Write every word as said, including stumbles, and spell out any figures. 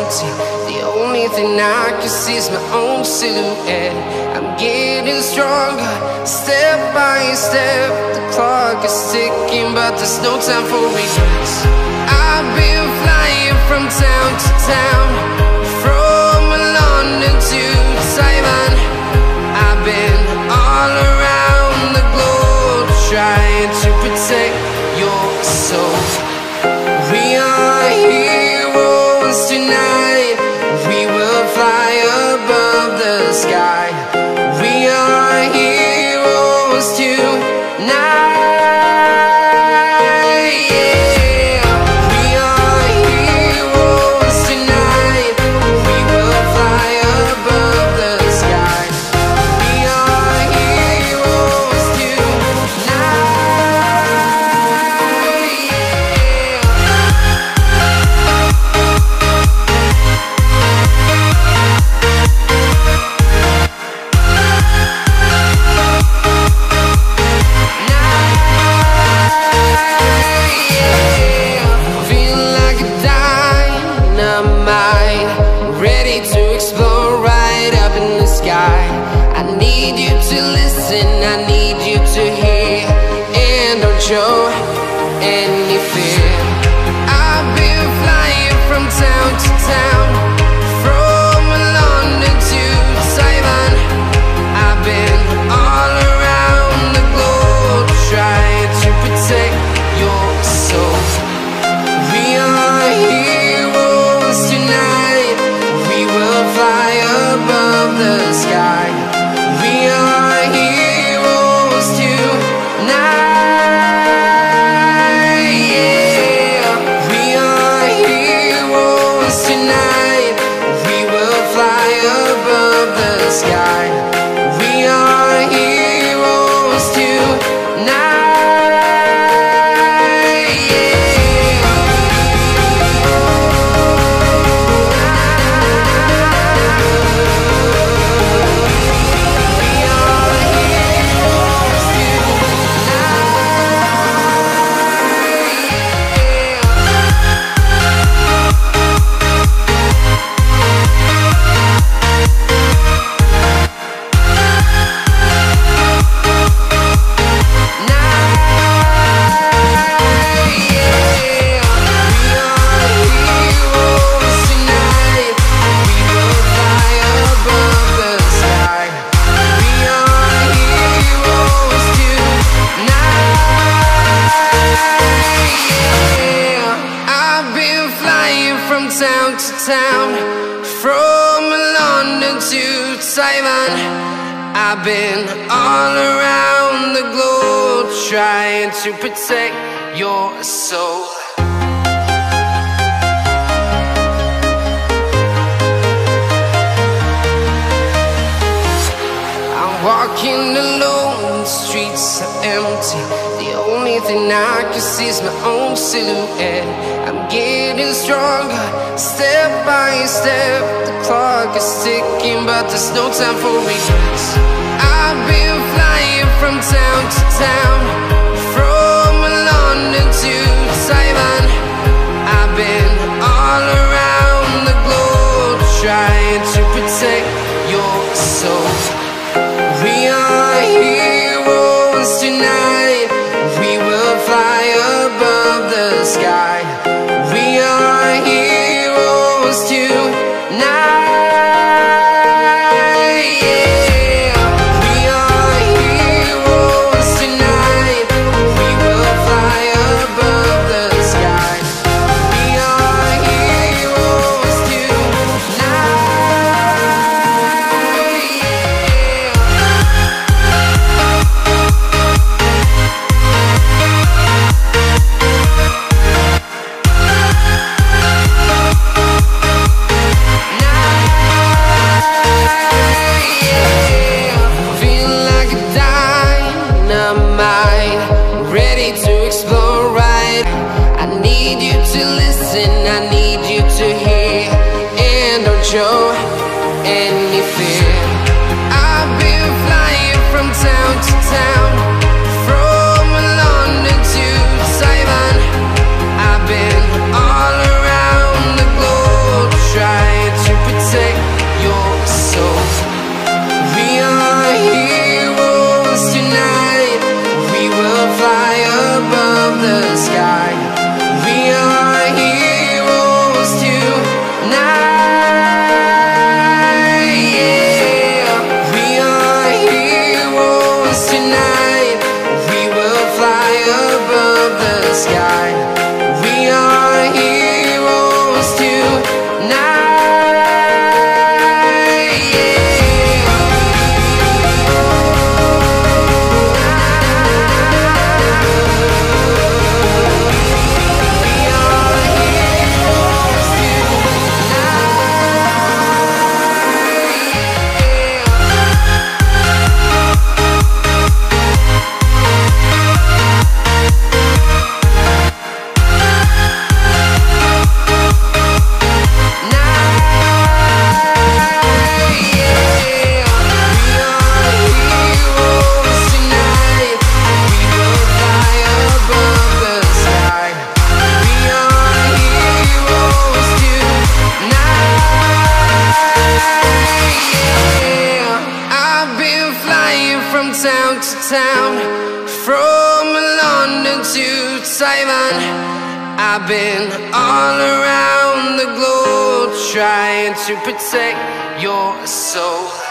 empty. The only thing I can see is my own silhouette. I'm getting stronger, step by step. The clock is ticking, but there's no time for regrets. I've been flying from town to town, from London to Taiwan. I've been all around the globe, trying to protect your soul. We are heroes tonight. We will fly above the sky. We are heroes tonight. Show any fear. I've been flying from town to town, from London to Taiwan. I've been all around the globe, trying to protect your soul. We are heroes tonight. We will fly above the sky. We are heroes tonight. Town to town, from London to Taiwan. I've been all around the globe, trying to protect your soul. I'm walking alone, the streets are empty. The only thing I can see is my own silhouette. I'm getting stronger, step by step. The clock is ticking, but there's no time for regrets. I've been flying from town to town, from London to Taiwan. I've been all around the globe, trying to protect your soul. We are heroes tonight. We will fly above the sky. We are heroes tonight. We are heroes tonight. We will fly above the sky. town to town, from London to Taiwan. I've been all around the globe trying to protect your soul.